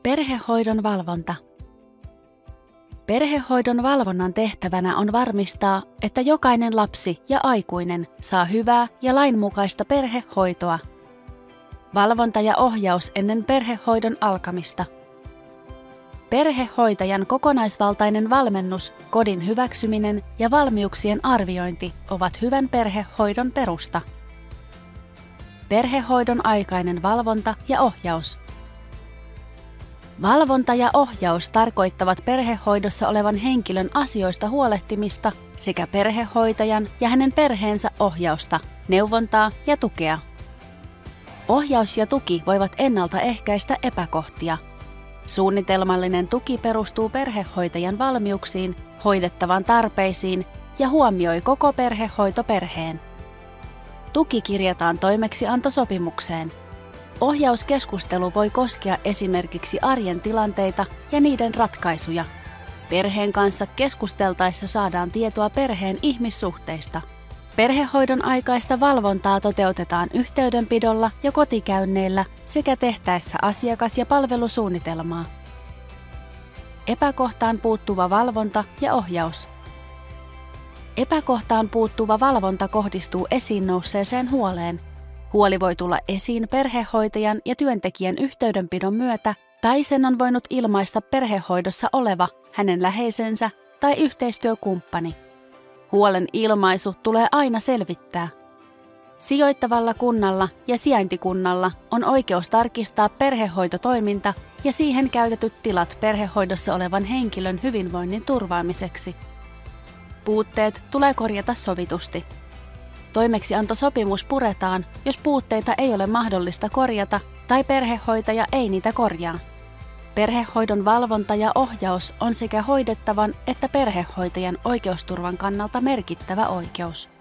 Perhehoidon valvonta. Perhehoidon valvonnan tehtävänä on varmistaa, että jokainen lapsi ja aikuinen saa hyvää ja lainmukaista perhehoitoa. Valvonta ja ohjaus ennen perhehoidon alkamista. Perhehoitajan kokonaisvaltainen valmennus, kodin hyväksyminen ja valmiuksien arviointi ovat hyvän perhehoidon perusta. Perhehoidon aikainen valvonta ja ohjaus. Valvonta ja ohjaus tarkoittavat perhehoidossa olevan henkilön asioista huolehtimista sekä perhehoitajan ja hänen perheensä ohjausta, neuvontaa ja tukea. Ohjaus ja tuki voivat ennaltaehkäistä epäkohtia. Suunnitelmallinen tuki perustuu perhehoitajan valmiuksiin, hoidettavan tarpeisiin ja huomioi koko perhehoitoperheen. Tuki kirjataan toimeksiantosopimukseen. Ohjauskeskustelu voi koskea esimerkiksi arjen tilanteita ja niiden ratkaisuja. Perheen kanssa keskusteltaessa saadaan tietoa perheen ihmissuhteista. Perhehoidon aikaista valvontaa toteutetaan yhteydenpidolla ja kotikäynneillä sekä tehtäessä asiakas- ja palvelusuunnitelmaa. Epäkohtaan puuttuva valvonta ja ohjaus. Epäkohtaan puuttuva valvonta kohdistuu esiin nousseeseen huoleen. Huoli voi tulla esiin perhehoitajan ja työntekijän yhteydenpidon myötä, tai sen on voinut ilmaista perhehoidossa oleva, hänen läheisensä tai yhteistyökumppani. Huolen ilmaisu tulee aina selvittää. Sijoittavalla kunnalla ja sijaintikunnalla on oikeus tarkistaa perhehoitotoiminta ja siihen käytetyt tilat perhehoidossa olevan henkilön hyvinvoinnin turvaamiseksi. Puutteet tulee korjata sovitusti. Toimeksiantosopimus puretaan, jos puutteita ei ole mahdollista korjata tai perhehoitaja ei niitä korjaa. Perhehoidon valvonta ja ohjaus on sekä hoidettavan että perhehoitajan oikeusturvan kannalta merkittävä oikeus.